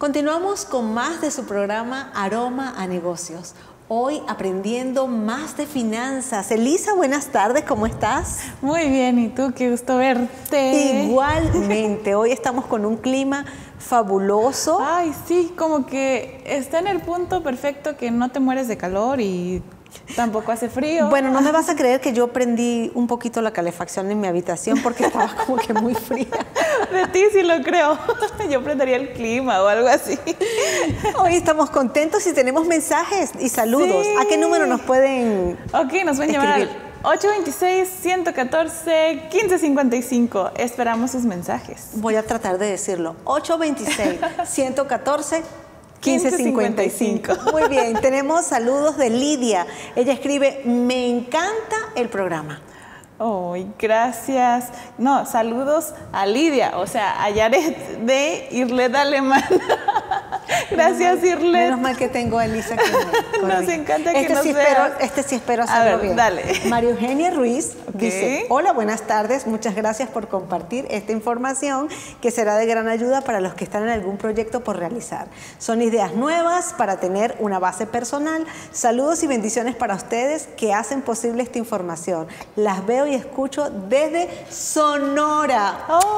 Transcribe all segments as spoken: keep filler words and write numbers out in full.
Continuamos con más de su programa Aroma a Negocios. Hoy aprendiendo más de finanzas. Elisa, buenas tardes, ¿cómo estás? Muy bien, ¿y tú? Qué gusto verte. Igualmente, hoy estamos con un clima fabuloso. Ay, sí, como que está en el punto perfecto que no te mueres de calor y tampoco hace frío. Bueno, no me vas a creer que yo prendí un poquito la calefacción en mi habitación porque estaba como que muy fría. De ti sí lo creo. Yo prendería el clima o algo así. Hoy estamos contentos y tenemos mensajes y saludos. Sí. ¿A qué número nos pueden Ok, nos pueden llamar al ocho dos seis, uno uno cuatro, uno cinco cinco cinco. Esperamos sus mensajes. Voy a tratar de decirlo. ocho dos seis, uno uno cuatro, quince cincuenta y cinco. Muy bien, tenemos saludos de Lidia. Ella escribe, me encanta el programa. Oh, gracias. No, saludos a Lidia, o sea, a Yaret de Irled Alemán. Gracias, menos mal, Irled. Menos mal que tengo a Elisa que me Nos encanta que este nos sí veas. espero, Este sí espero hacerlo A ver, bien. dale. María Eugenia Ruiz Okay. dice, hola, buenas tardes, muchas gracias por compartir esta información que será de gran ayuda para los que están en algún proyecto por realizar. Son ideas nuevas para tener una base personal. Saludos y bendiciones para ustedes que hacen posible esta información. Las veo y escucho desde Sonora.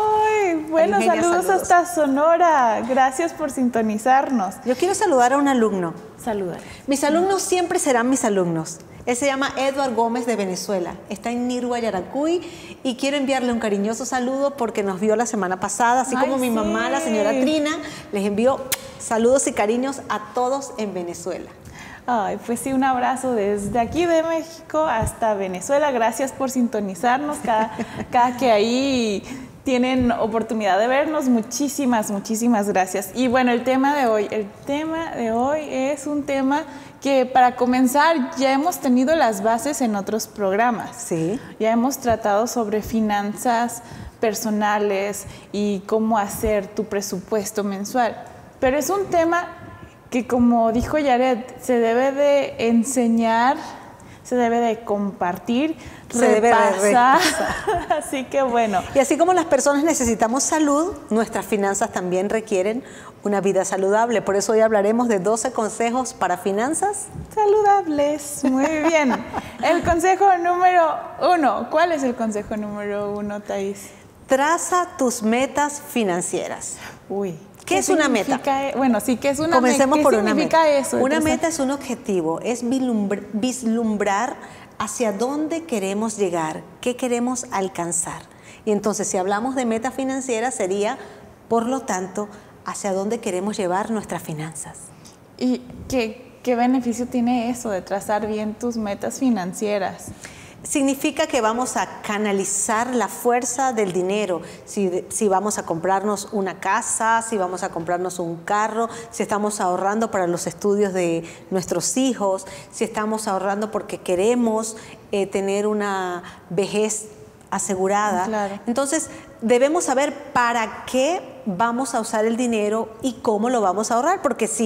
Ay, bueno, Eugenia, saludos, saludos hasta Sonora. Gracias por sintonizarnos. Yo quiero saludar a un alumno. Saludos. Mis alumnos siempre serán mis alumnos. Él se llama Edward Gómez de Venezuela. Está en Nirgua, Yaracuy, y quiero enviarle un cariñoso saludo porque nos vio la semana pasada, así Ay, como mi sí. mamá, la señora Trina, les envió saludos y cariños a todos en Venezuela. Ay, pues sí, un abrazo desde aquí de México hasta Venezuela. Gracias por sintonizarnos cada, cada que ahí tienen oportunidad de vernos. Muchísimas, muchísimas gracias. Y bueno, el tema de hoy, el tema de hoy es un tema que para comenzar ya hemos tenido las bases en otros programas. Sí. Ya hemos tratado sobre finanzas personales y cómo hacer tu presupuesto mensual. Pero es un tema que, como dijo Yaret, se debe de enseñar, se debe de compartir, Se debe de repasar. repasar. Así que bueno. Y así como las personas necesitamos salud, nuestras finanzas también requieren una vida saludable. Por eso hoy hablaremos de doce consejos para finanzas Saludables. Muy bien. El consejo número uno. ¿Cuál es el consejo número uno, Thais? Traza tus metas financieras. Uy. ¿Qué es una meta? E- Bueno, sí, ¿qué es una meta? Comencemos ¿Qué por una significa meta. eso? Una Entonces, meta es un objetivo, es vislumbr- vislumbrar hacia dónde queremos llegar, qué queremos alcanzar. Y entonces, si hablamos de meta financiera, sería, por lo tanto, hacia dónde queremos llevar nuestras finanzas. ¿Y qué, qué beneficio tiene eso de trazar bien tus metas financieras? Significa que vamos a canalizar la fuerza del dinero, si, si vamos a comprarnos una casa, si vamos a comprarnos un carro, si estamos ahorrando para los estudios de nuestros hijos, si estamos ahorrando porque queremos eh, tener una vejez asegurada. Claro. Entonces, debemos saber para qué vamos a usar el dinero y cómo lo vamos a ahorrar, porque si...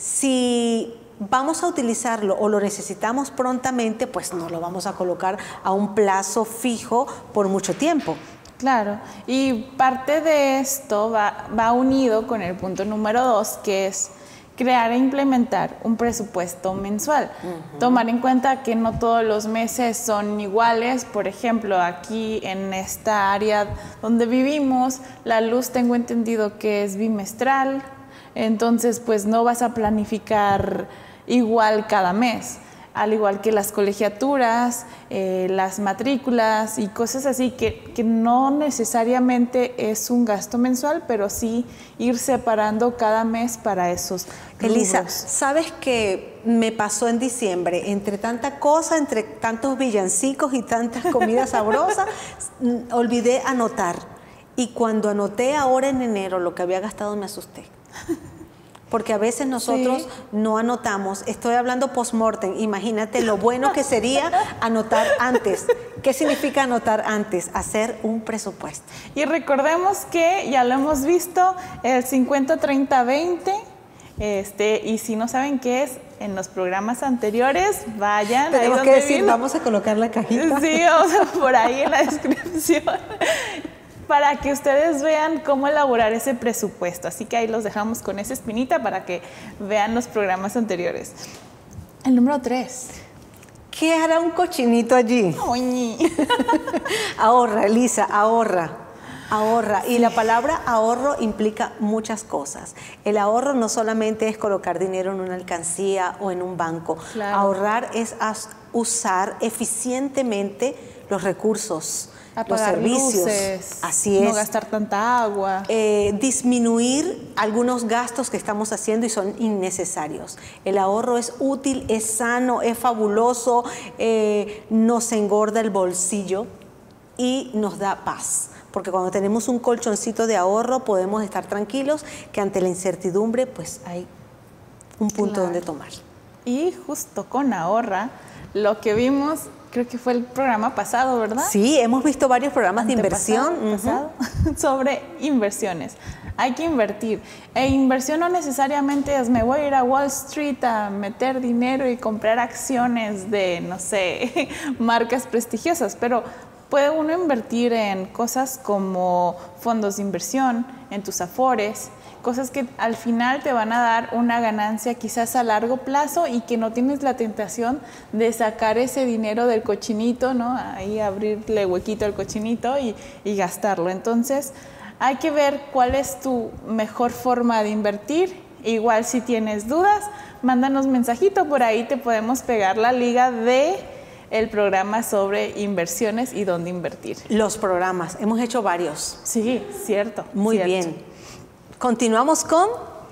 si vamos a utilizarlo o lo necesitamos prontamente, pues no lo vamos a colocar a un plazo fijo por mucho tiempo. Claro, y parte de esto va, va unido con el punto número dos, que es crear e implementar un presupuesto mensual. Uh-huh. Tomar en cuenta que no todos los meses son iguales. Por ejemplo, aquí en esta área donde vivimos, la luz tengo entendido que es bimestral. Entonces, pues no vas a planificar igual cada mes, al igual que las colegiaturas, eh, las matrículas y cosas así que, que no necesariamente es un gasto mensual, pero sí ir separando cada mes para esos rubros. Elisa, ¿sabes qué me pasó en diciembre? Entre tanta cosa, entre tantos villancicos y tantas comidas sabrosas, olvidé anotar. Y cuando anoté ahora en enero lo que había gastado, me asusté. Porque a veces nosotros sí. no anotamos. Estoy hablando post-mortem. Imagínate lo bueno que sería anotar antes. ¿Qué significa anotar antes? Hacer un presupuesto. Y recordemos que ya lo hemos visto, el cincuenta, treinta, veinte. Este, y si no saben qué es, en los programas anteriores, vayan. Tenemos ahí que donde decir, vino. vamos a colocar la cajita. Sí, vamos a por ahí en la descripción. para que ustedes vean cómo elaborar ese presupuesto. Así que ahí los dejamos con esa espinita para que vean los programas anteriores. El número tres. ¿Qué hará un cochinito allí? Oñi. Ahorra, Elisa, ahorra. Ahorra. Y la palabra ahorro implica muchas cosas. El ahorro no solamente es colocar dinero en una alcancía o en un banco. Claro. Ahorrar es usar eficientemente los recursos, Apagar los servicios. Luces, así es. No gastar tanta agua. Eh, disminuir algunos gastos que estamos haciendo y son innecesarios. El ahorro es útil, es sano, es fabuloso, eh, nos engorda el bolsillo y nos da paz. Porque cuando tenemos un colchoncito de ahorro podemos estar tranquilos que ante la incertidumbre pues hay un punto Claro. donde tomar. Y justo con ahorra, lo que vimos, creo que fue el programa pasado, ¿verdad? Sí, hemos visto varios programas de Antepasado, inversión. pasado, sobre inversiones. Hay que invertir. E inversión no necesariamente es me voy a ir a Wall Street a meter dinero y comprar acciones de, no sé, marcas prestigiosas, pero puede uno invertir en cosas como fondos de inversión, en tus afores, cosas que al final te van a dar una ganancia quizás a largo plazo y que no tienes la tentación de sacar ese dinero del cochinito, ¿no? Ahí abrirle huequito al cochinito y, y gastarlo. Entonces, hay que ver cuál es tu mejor forma de invertir. Igual si tienes dudas, mándanos mensajito, por ahí te podemos pegar la liga de el programa sobre inversiones y dónde invertir. Los programas, hemos hecho varios. Sí, cierto. Muy cierto. bien. Continuamos con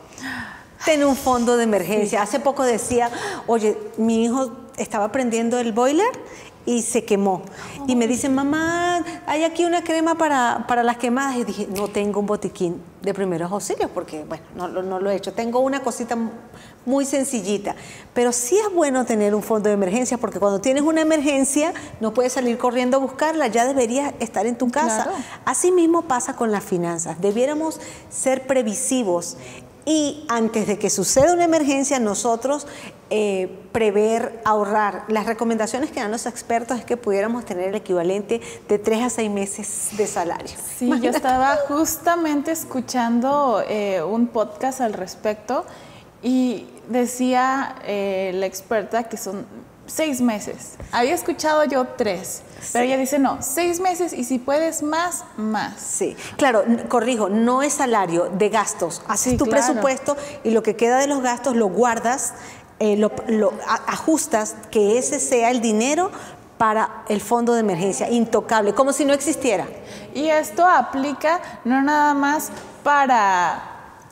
tener un fondo de emergencia. Sí. Hace poco decía, oye, mi hijo estaba prendiendo el boiler y se quemó. Oh. Y me dice, mamá, hay aquí una crema para, para las quemadas. Y dije, no tengo un botiquín de primeros auxilios porque, bueno, no, no lo he hecho. Tengo una cosita muy sencillita. Pero sí es bueno tener un fondo de emergencia porque cuando tienes una emergencia no puedes salir corriendo a buscarla, ya debería estar en tu casa. Claro. Así mismo pasa con las finanzas. Debiéramos ser previsivos y antes de que suceda una emergencia nosotros eh, prever, ahorrar. Las recomendaciones que dan los expertos es que pudiéramos tener el equivalente de tres a seis meses de salario. Sí, yo estaba justamente escuchando eh, un podcast al respecto y decía eh, la experta que son seis meses. Había escuchado yo tres, sí. Pero ella dice no, seis meses y si puedes más, más. Sí, claro, corrijo, no es salario, de gastos. Haces sí, tu claro. presupuesto y lo que queda de los gastos lo guardas, eh, lo, lo a, ajustas, que ese sea el dinero para el fondo de emergencia, intocable, como si no existiera. Y esto aplica no nada más para...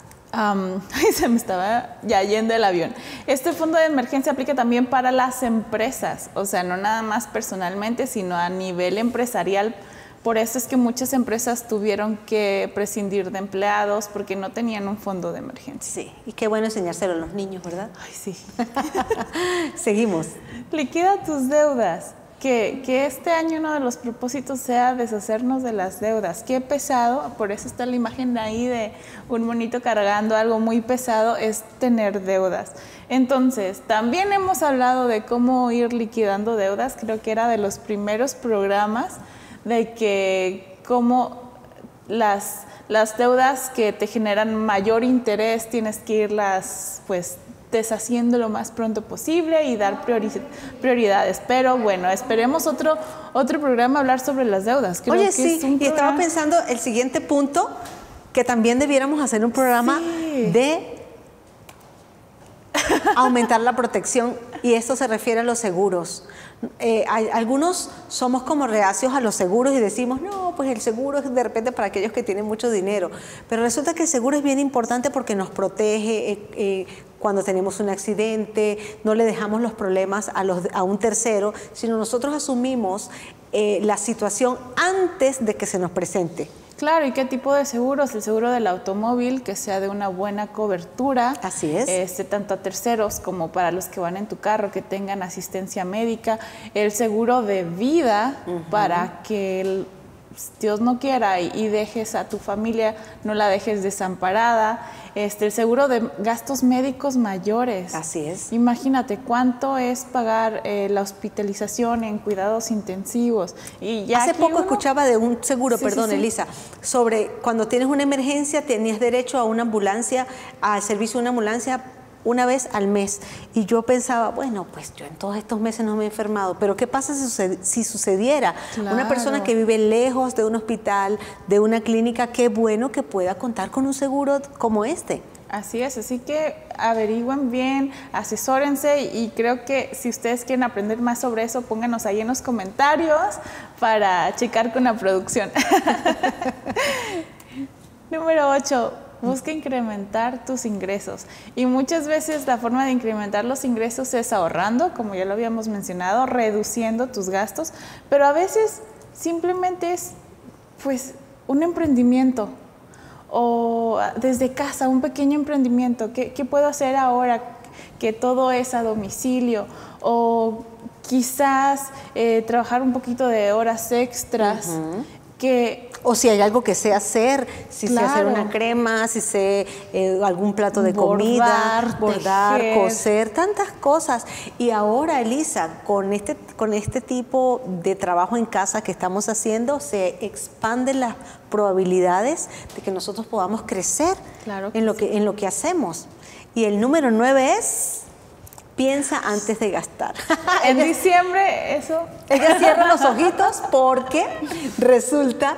Um, se me estaba ya yendo el avión. Este fondo de emergencia aplica también para las empresas, o sea, no nada más personalmente, sino a nivel empresarial. Por eso es que muchas empresas tuvieron que prescindir de empleados porque no tenían un fondo de emergencia. Sí, y qué bueno enseñárselo a los niños, ¿verdad? Ay, sí. Seguimos. Liquida tus deudas. Que, que este año uno de los propósitos sea deshacernos de las deudas. Qué pesado, por eso está la imagen ahí de un monito cargando algo muy pesado, es tener deudas. Entonces, también hemos hablado de cómo ir liquidando deudas, creo que era de los primeros programas, de que cómo las, las deudas que te generan mayor interés tienes que irlas, pues, deshaciendo lo más pronto posible y dar priori prioridades. Pero bueno, esperemos otro, otro programa hablar sobre las deudas. Creo Oye, que sí, es un y programa... estaba pensando el siguiente punto, que también debiéramos hacer un programa sí. de aumentar la protección, y esto se refiere a los seguros. Eh, hay, algunos somos como reacios a los seguros y decimos, no, pues el seguro es de repente para aquellos que tienen mucho dinero, pero resulta que el seguro es bien importante porque nos protege eh, eh, cuando tenemos un accidente, no le dejamos los problemas a, los, a un tercero, sino nosotros asumimos eh, la situación antes de que se nos presente. Claro, ¿y qué tipo de seguros? El seguro del automóvil, que sea de una buena cobertura. Así es. Este, tanto a terceros como para los que van en tu carro, que tengan asistencia médica. El seguro de vida, uh-huh. para que el, Dios no quiera y, y dejes a tu familia, no la dejes desamparada. Este, el seguro de gastos médicos mayores. Así es. Imagínate cuánto es pagar eh, la hospitalización en cuidados intensivos. Y ya Hace poco uno... escuchaba de un seguro, sí, perdón, sí, sí. Elisa, sobre cuando tienes una emergencia, tenías derecho a una ambulancia, al servicio de una ambulancia una vez al mes. Y yo pensaba, bueno, pues yo en todos estos meses no me he enfermado, pero ¿qué pasa si, suced si sucediera? Claro. Una persona que vive lejos de un hospital, de una clínica, qué bueno que pueda contar con un seguro como este. Así es, así que averigüen bien, asesórense y creo que si ustedes quieren aprender más sobre eso, pónganos ahí en los comentarios para checar con la producción. Número ocho. Busca incrementar tus ingresos. Y muchas veces la forma de incrementar los ingresos es ahorrando, como ya lo habíamos mencionado, reduciendo tus gastos, pero a veces simplemente es pues un emprendimiento o desde casa, un pequeño emprendimiento. ¿Qué, qué puedo hacer ahora que todo es a domicilio? O quizás eh, trabajar un poquito de horas extras. Uh-huh. que O si hay algo que sé hacer, si claro. sé hacer una crema, si sé eh, algún plato de bordar, comida, bordar, tejer. coser, tantas cosas. Y ahora, Elisa, con este, con este tipo de trabajo en casa que estamos haciendo, se expanden las probabilidades de que nosotros podamos crecer claro que en, lo sí. que, en lo que hacemos. Y el número nueve es... piensa antes de gastar. En diciembre, eso... Ella cierra los ojitos porque resulta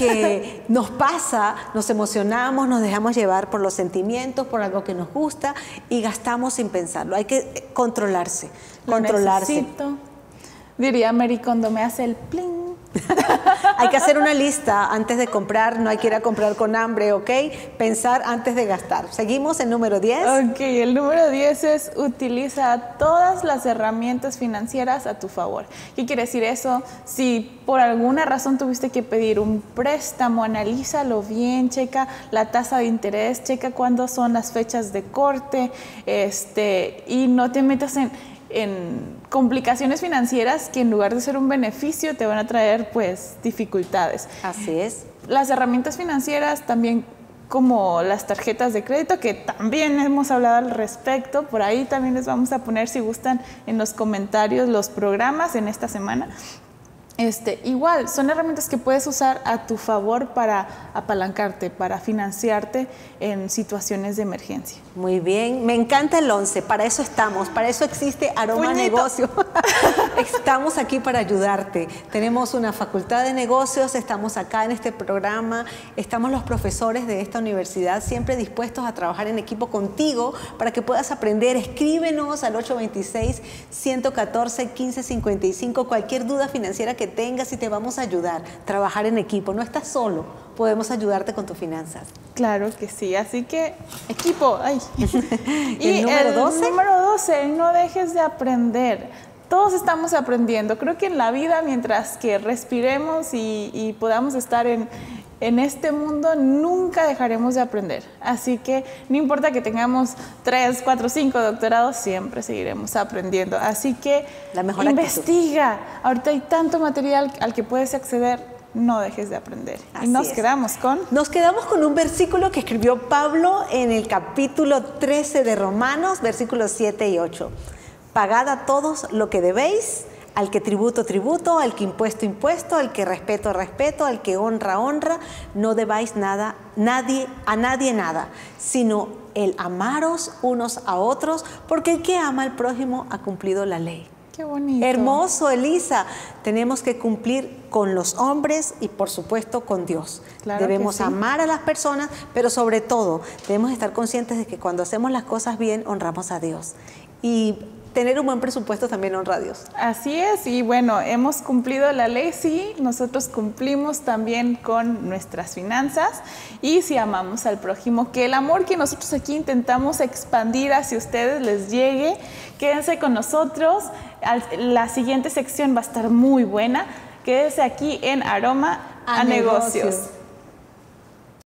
que nos pasa, nos emocionamos, nos dejamos llevar por los sentimientos, por algo que nos gusta y gastamos sin pensarlo. Hay que controlarse, Lo controlarse. Necesito. Diría Mary Kondo, me hace el pling. Hay que hacer una lista antes de comprar, no hay que ir a comprar con hambre, ¿ok? Pensar antes de gastar. Seguimos en número diez. Ok, el número diez es utiliza todas las herramientas financieras a tu favor. ¿Qué quiere decir eso? Si por alguna razón tuviste que pedir un préstamo, analízalo bien, checa la tasa de interés, checa cuándo son las fechas de corte, este, y no te metas en... en complicaciones financieras que en lugar de ser un beneficio te van a traer pues dificultades. Así es. Las herramientas financieras también como las tarjetas de crédito que también hemos hablado al respecto, por ahí también les vamos a poner si gustan en los comentarios los programas en esta semana. Este, igual, son herramientas que puedes usar a tu favor para apalancarte, para financiarte en situaciones de emergencia. Muy bien, me encanta el once, para eso estamos, para eso existe Aroma Puñito. Negocio. Estamos aquí para ayudarte. Tenemos una facultad de negocios, estamos acá en este programa, estamos los profesores de esta universidad siempre dispuestos a trabajar en equipo contigo para que puedas aprender. Escríbenos al ocho dos seis, uno uno cuatro, uno cinco cinco cinco, cualquier duda financiera que tengas y te vamos a ayudar. Trabajar en equipo, no estás solo, podemos ayudarte con tus finanzas. Claro que sí, así que equipo. Ay. ¿El y número el doce? número doce, no dejes de aprender. Todos estamos aprendiendo. Creo que en la vida, mientras que respiremos y, y podamos estar en, en este mundo, nunca dejaremos de aprender. Así que no importa que tengamos tres, cuatro, cinco doctorados, siempre seguiremos aprendiendo. Así que La mejor investiga. actitud. Ahorita hay tanto material al que puedes acceder. No dejes de aprender. Así y nos es. quedamos con... Nos quedamos con un versículo que escribió Pablo en el capítulo trece de Romanos, versículos siete y ocho. Pagad a todos lo que debéis, al que tributo, tributo, al que impuesto, impuesto, al que respeto, respeto, al que honra, honra. No debáis nada, nadie, a nadie nada, sino el amaros unos a otros, porque el que ama al prójimo ha cumplido la ley. Qué bonito. Hermoso, Elisa. Tenemos que cumplir con los hombres y, por supuesto, con Dios. Claro debemos que sí. amar a las personas, pero sobre todo debemos estar conscientes de que cuando hacemos las cosas bien, honramos a Dios. Y tener un buen presupuesto también honra a Dios. Así es, y bueno, hemos cumplido la ley, sí, nosotros cumplimos también con nuestras finanzas y si amamos al prójimo, que el amor que nosotros aquí intentamos expandir hacia ustedes les llegue. Quédense con nosotros, la siguiente sección va a estar muy buena. Quédense aquí en Aroma a, a negocios. negocios.